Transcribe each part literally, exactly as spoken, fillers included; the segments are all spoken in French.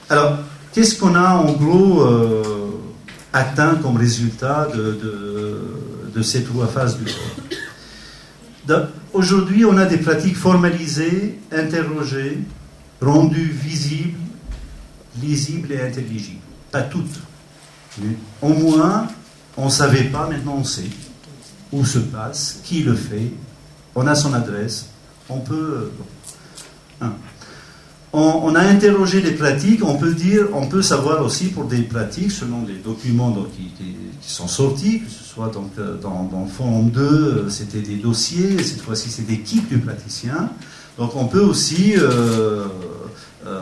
Alors, qu'est-ce qu'on a en gros euh, atteint comme résultat de, de, de ces trois phases du cours? Aujourd'hui, on a des pratiques formalisées, interrogées, rendues visibles, lisibles et intelligibles. Pas toutes. Mais au moins, on ne savait pas, maintenant on sait où se passe, qui le fait, on a son adresse, on peut... Hein. On, on a interrogé les pratiques, on peut dire, on peut savoir aussi pour des pratiques, selon les documents donc, qui, qui, qui sont sortis, que ce soit donc, dans, dans le Forum deux, c'était des dossiers, cette fois-ci c'est des kits du praticien. Donc on peut aussi euh, euh,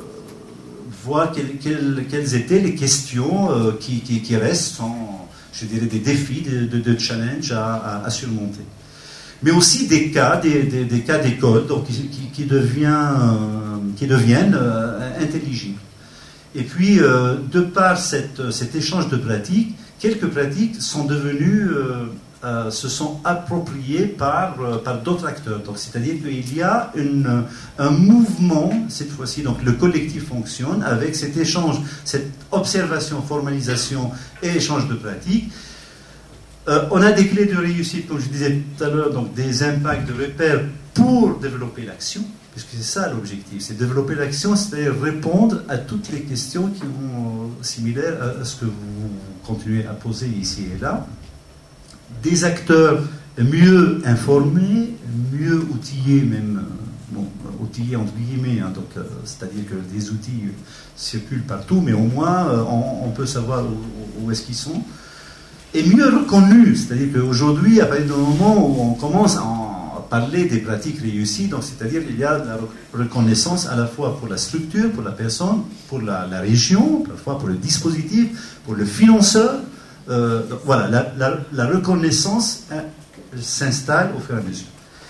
voir quelles, quelles, quelles étaient les questions euh, qui, qui, qui restent, sans, je dirais, des défis, de, de, de challenge à, à, à surmonter. Mais aussi des cas, des, des, des cas d'école, donc qui, qui, qui, devient, euh, qui deviennent euh, intelligibles. Et puis, euh, de par cette, cet échange de pratiques, quelques pratiques sont devenues, euh, euh, se sont appropriées par, euh, par d'autres acteurs. Donc, c'est-à-dire qu'il y a une, un mouvement, cette fois-ci, donc le collectif fonctionne avec cet échange, cette observation, formalisation et échange de pratiques. Euh, on a des clés de réussite, comme je disais tout à l'heure, donc des impacts de repères pour développer l'action, puisque c'est ça l'objectif, c'est développer l'action, c'est-à-dire répondre à toutes les questions qui vont similaires à ce que vous continuez à poser ici et là. Des acteurs mieux informés, mieux outillés, même, bon, outillés entre guillemets, hein, donc, euh, c'est-à-dire que des outils circulent partout, mais au moins euh, on, on peut savoir où, où est-ce qu'ils sont. Et mieux reconnu, c'est-à-dire qu'aujourd'hui, à partir du moment où on commence à parler des pratiques réussies, donc c'est-à-dire qu'il y a de la reconnaissance à la fois pour la structure, pour la personne, pour la, la région, parfois pour le dispositif, pour le financeur. Euh, donc voilà, la, la, la reconnaissance hein, s'installe au fur et à mesure.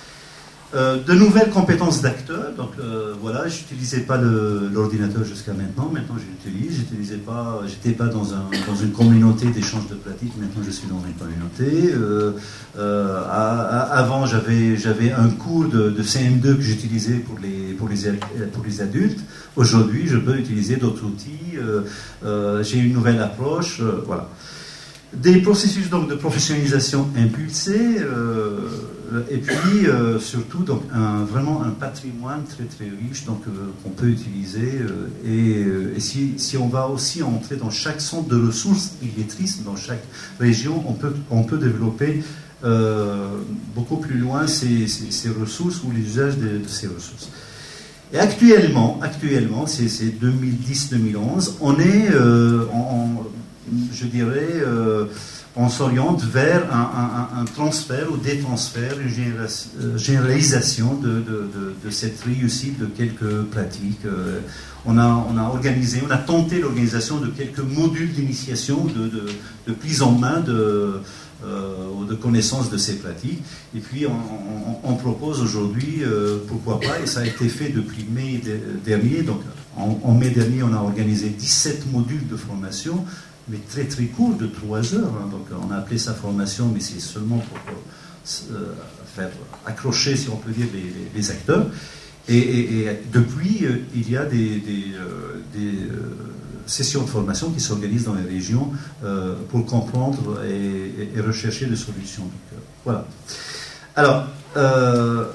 Euh, de nouvelles compétences d'acteurs, donc euh, voilà, je n'utilisais pas l'ordinateur jusqu'à maintenant, maintenant je l'utilise, j'utilisais pas, j'étais pas dans, un, dans une communauté d'échange de pratiques, maintenant je suis dans une communauté. Euh, euh, à, à, avant j'avais j'avais un cours de, de C M deux que j'utilisais pour les, pour, les, pour les adultes, aujourd'hui je peux utiliser d'autres outils, euh, euh, j'ai une nouvelle approche, euh, voilà. Des processus donc, de professionnalisation impulsés, euh, et puis euh, surtout donc, un, vraiment un patrimoine très très riche donc, euh, qu'on peut utiliser. Euh, et euh, et si, si on va aussi entrer dans chaque centre de ressources illettristes, dans chaque région, on peut, on peut développer euh, beaucoup plus loin ces, ces, ces ressources ou les usages de, de ces ressources. Et actuellement, actuellement c'est deux mille dix deux mille onze, on est euh, en, en je dirais, euh, on s'oriente vers un, un, un transfert ou des transferts, une généralisation de, de, de, de cette réussite de quelques pratiques. Euh, on, a, on a organisé, on a tenté l'organisation de quelques modules d'initiation, de, de, de prise en main de, euh, de connaissance de ces pratiques. Et puis on, on, on propose aujourd'hui, euh, pourquoi pas, et ça a été fait depuis mai dernier, donc en, en mai dernier on a organisé dix-sept modules de formation, mais très très court, de trois heures. Hein. Donc on a appelé ça formation, mais c'est seulement pour euh, faire accrocher, si on peut dire, les, les, les acteurs. Et, et, et depuis, euh, il y a des, des, euh, des euh, sessions de formation qui s'organisent dans les régions euh, pour comprendre et, et, et rechercher des solutions. Donc, euh, voilà. Alors, euh,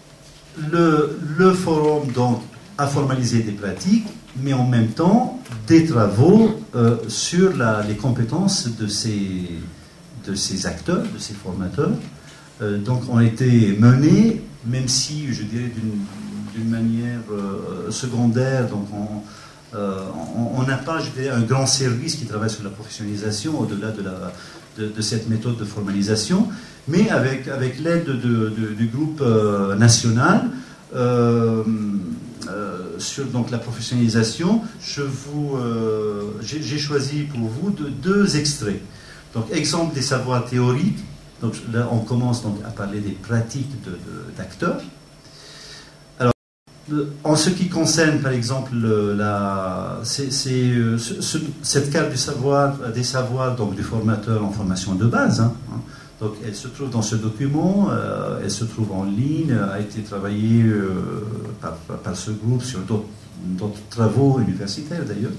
le, le forum donc, a formalisé des pratiques, mais en même temps des travaux euh, sur la, les compétences de ces, de ces acteurs, de ces formateurs. Euh, donc ont été menés, même si, je dirais, d'une manière euh, secondaire, donc on n'a pas, je dirais, un grand service qui travaille sur la professionnalisation au-delà de, la, de, de cette méthode de formalisation, mais avec, avec l'aide de, de, du groupe euh, national, euh, Euh, sur donc, la professionnalisation, je vous, euh, j'ai choisi pour vous de, deux extraits. Donc, exemple des savoirs théoriques. Donc, là, on commence donc, à parler des pratiques d'acteurs. De, de, Alors, en ce qui concerne, par exemple, la, c'est, c'est, ce, ce, cette carte du savoir, des savoirs donc, du formateur en formation de base, hein, hein. Donc, elle se trouve dans ce document, euh, elle se trouve en ligne, a été travaillée euh, par, par ce groupe sur d'autres travaux universitaires d'ailleurs.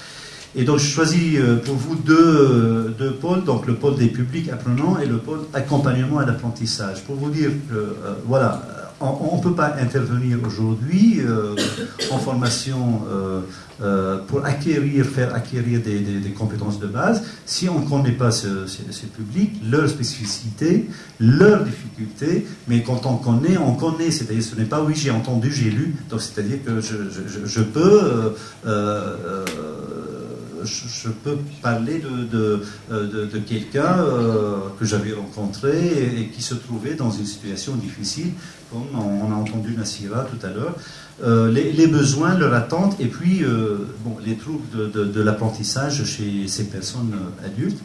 Et donc, je choisis pour vous deux, deux pôles, donc le pôle des publics apprenants et le pôle accompagnement à l'apprentissage. Pour vous dire que, euh, voilà, on ne peut pas intervenir aujourd'hui euh, en formation euh, euh, pour acquérir, faire acquérir des, des, des compétences de base si on ne connaît pas ce, ces, ces publics, leurs spécificités, leurs difficultés. Mais quand on connaît, on connaît. C'est-à-dire, ce n'est pas oui, j'ai entendu, j'ai lu. Donc, c'est-à-dire que je, je, je peux. Euh, euh, Je, je peux parler de, de, de, de quelqu'un euh, que j'avais rencontré et, et qui se trouvait dans une situation difficile, comme on a entendu Nassira tout à l'heure. Euh, les, les besoins, leur attente, et puis euh, bon, les troubles de, de, de l'apprentissage chez ces personnes adultes.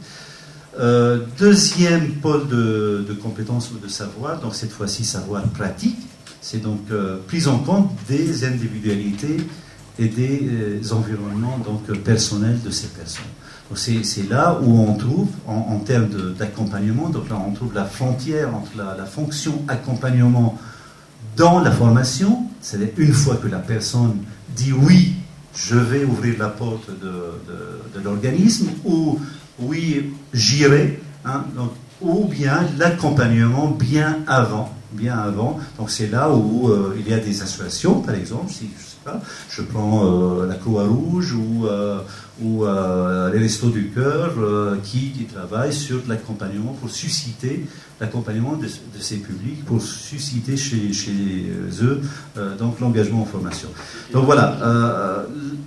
Euh, deuxième pôle de, de compétences ou de savoir, donc cette fois-ci savoir pratique, c'est donc euh, prise en compte des individualités et des euh, environnements donc, personnels de ces personnes. Donc c'est, c'est là où on trouve, en, en termes de, d'accompagnement, donc là on trouve la frontière entre la, la fonction accompagnement dans la formation, c'est-à-dire une fois que la personne dit oui, je vais ouvrir la porte de, de, de l'organisme, ou oui, j'irai, hein, donc, ou bien l'accompagnement bien avant, bien avant. Donc c'est là où euh, il y a des associations, par exemple, si je sais pas, je prends euh, la Croix-Rouge ou, euh, ou euh, les Restos du Cœur euh, qui, qui travaillent sur l'accompagnement pour susciter l'accompagnement de, de ces publics, pour susciter chez, chez eux euh, donc l'engagement en formation. Donc voilà, euh,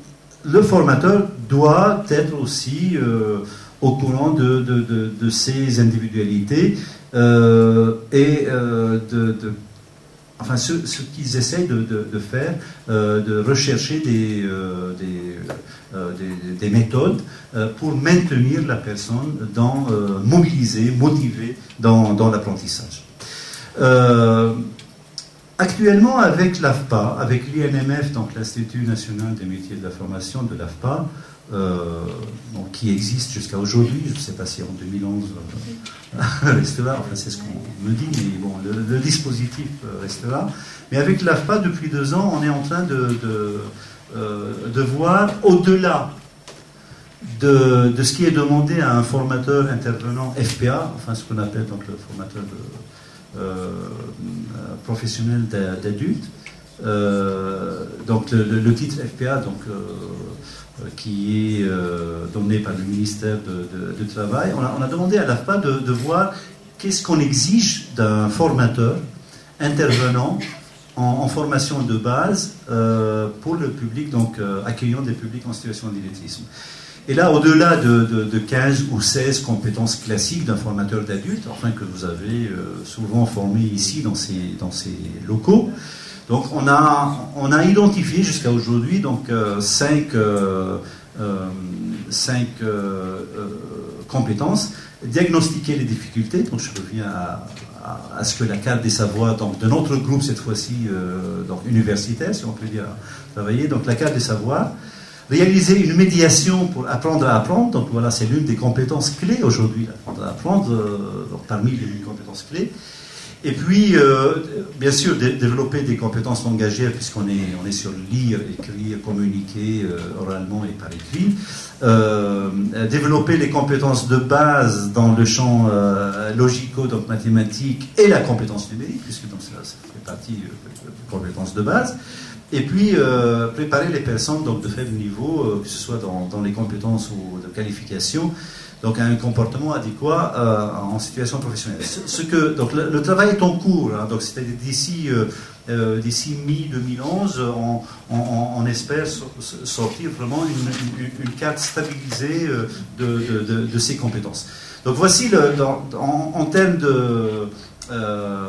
le formateur doit être aussi euh, au courant de, de, de, de ces individualités euh, et euh, de, de enfin ce, ce qu'ils essayent de, de, de faire, euh, de rechercher des, euh, des, euh, des, des méthodes euh, pour maintenir la personne dans, euh, mobilisée, motivée dans, dans l'apprentissage. Euh, actuellement, avec l'A F P A, avec l'I N M F, donc l'Institut National des Métiers de la Formation de l'A F P A, Euh, donc, qui existe jusqu'à aujourd'hui, je ne sais pas si en deux mille onze euh, reste là, enfin, c'est ce qu'on me dit, mais bon, le, le dispositif reste là. Mais avec l'A F P A, depuis deux ans, on est en train de, de, euh, de voir au-delà de, de ce qui est demandé à un formateur intervenant F P A, enfin ce qu'on appelle donc le formateur de, euh, professionnel d'adultes. Euh, donc le, le, le titre F P A, donc euh, qui est euh, donné par le ministère de, de, de Travail, on a, on a demandé à l'A F P A de, de voir qu'est-ce qu'on exige d'un formateur intervenant en, en formation de base euh, pour le public, donc euh, accueillant des publics en situation d'illettrisme. Et là, au-delà de, de, de quinze ou seize compétences classiques d'un formateur d'adulte, enfin que vous avez euh, souvent formé ici dans ces, dans ces locaux, donc on a, on a identifié jusqu'à aujourd'hui donc euh, cinq, euh, euh, cinq euh, euh, compétences, diagnostiquer les difficultés, donc je reviens à, à, à ce que la carte des savoirs donc de notre groupe cette fois-ci euh, donc universitaire si on peut dire travailler, donc la carte des savoirs, réaliser une médiation pour apprendre à apprendre, donc voilà c'est l'une des compétences clés aujourd'hui, apprendre à apprendre euh, donc, parmi les compétences clés. Et puis, euh, bien sûr, dé développer des compétences langagières, puisqu'on est, on est sur lire, écrire, communiquer euh, oralement et par écrit. Euh, développer les compétences de base dans le champ euh, logico, donc mathématique, et la compétence numérique, puisque donc, ça, ça fait partie euh, des compétences de base. Et puis, euh, préparer les personnes donc, de faible niveau, euh, que ce soit dans, dans les compétences ou de qualification, donc à un comportement adéquat euh, en situation professionnelle. Ce, ce que, donc le, le travail est en cours, hein, donc c'est-à-dire d'ici euh, euh, d'ici mi deux mille onze, on, on, on espère so, sortir vraiment une, une, une carte stabilisée euh, de, de, de, de ces compétences. Donc voici, le, dans, en, en termes de, euh,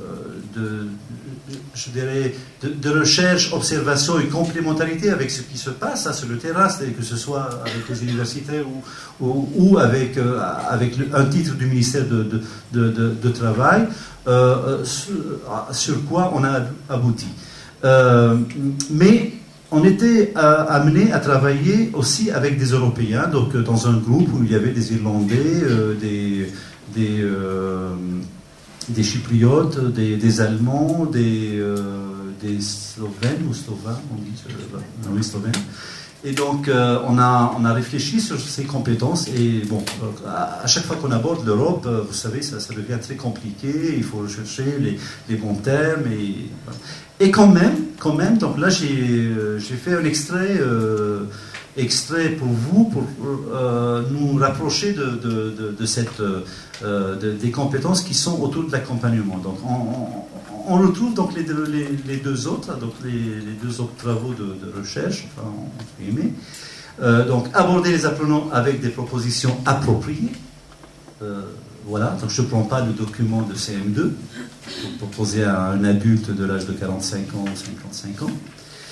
de je dirais, de, de recherche, observation et complémentarité avec ce qui se passe hein, sur le terrain, c'est-à-dire que ce soit avec les universitaires ou, ou, ou avec, euh, avec le, un titre du ministère de, de, de, de, de Travail, euh, sur, sur quoi on a abouti. Euh, mais on était euh, amené à travailler aussi avec des Européens, donc euh, dans un groupe où il y avait des Irlandais, euh, des... des euh, des Chypriotes, des, des Allemands, des, euh, des Slovènes ou Slovaques, on dit, euh, oui, Slovènes. Et donc, euh, on, a, on a réfléchi sur ces compétences. Et bon, à, à chaque fois qu'on aborde l'Europe, euh, vous savez, ça, ça devient très compliqué. Il faut rechercher les, les bons termes. Et, et quand même, quand même, donc là, j'ai euh, fait un extrait, euh, extrait pour vous, pour euh, nous rapprocher de, de, de, de cette, euh, de, des compétences qui sont autour de l'accompagnement. Donc, on, on, on retrouve donc les deux, les, les deux autres, donc les, les deux autres travaux de, de recherche, enfin, entre guillemets. Euh, donc, aborder les apprenants avec des propositions appropriées. Euh, voilà, donc je ne prends pas le document de C M deux pour proposer à un adulte de l'âge de quarante-cinq ans ou cinquante-cinq ans.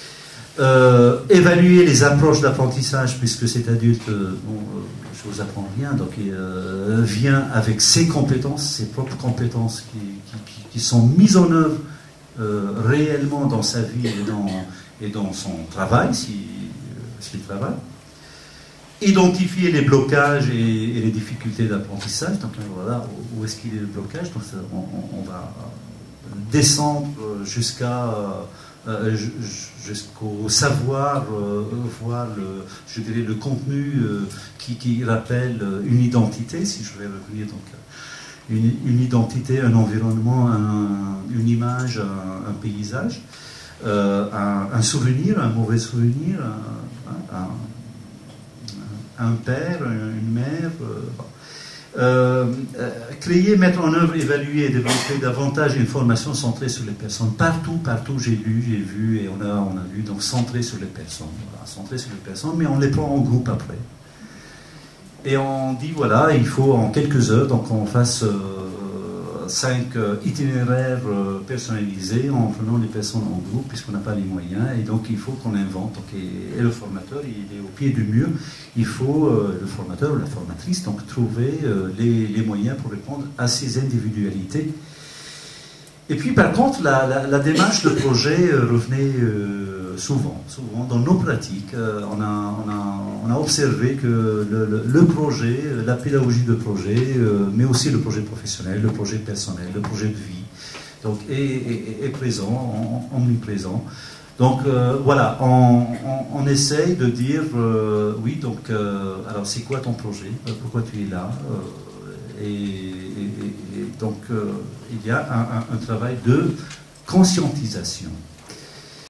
Euh, évaluer les approches d'apprentissage, puisque cet adulte, euh, bon, euh, je ne vous apprends rien, donc il euh, vient avec ses compétences, ses propres compétences qui, qui, qui sont mises en œuvre euh, réellement dans sa vie et dans, et dans son travail, s'il si, euh, travaille. Identifier les blocages et, et les difficultés d'apprentissage. Donc voilà, où est-ce qu'il est le blocage. Donc on, on va descendre jusqu'à euh, jusqu'au savoir, euh, voir le, je dirais le contenu euh, qui, qui rappelle une identité, si je vais revenir donc une, une identité, un environnement, un, une image, un, un paysage, euh, un, un souvenir, un mauvais souvenir, un, un, un père, une mère, euh, euh, créer, mettre en œuvre, évaluer et développer davantage une formation centrée sur les personnes. Partout, partout, j'ai lu, j'ai vu et on a, on a lu, donc centré sur les personnes. Voilà, centré sur les personnes, mais on les prend en groupe après. Et on dit, voilà, il faut en quelques heures, donc on fasse euh, cinq euh, itinéraires euh, personnalisés en prenant les personnes en groupe, puisqu'on n'a pas les moyens, et donc il faut qu'on invente. Donc, et, et le formateur, il est au pied du mur, il faut, euh, le formateur ou la formatrice, donc trouver euh, les, les moyens pour répondre à ces individualités. Et puis par contre, la, la, la démarche, le projet euh, revenait euh, souvent, souvent dans nos pratiques. Euh, on, a, on, a, on a observé que le, le, le projet, la pédagogie de projet, euh, mais aussi le projet professionnel, le projet personnel, le projet de vie, donc, est, est, est présent, omniprésent. Donc euh, voilà, on, on, on essaye de dire, euh, oui, donc, euh, alors c'est quoi ton projet? Pourquoi tu es là? euh, et, et, et donc, euh, il y a un, un, un travail de conscientisation.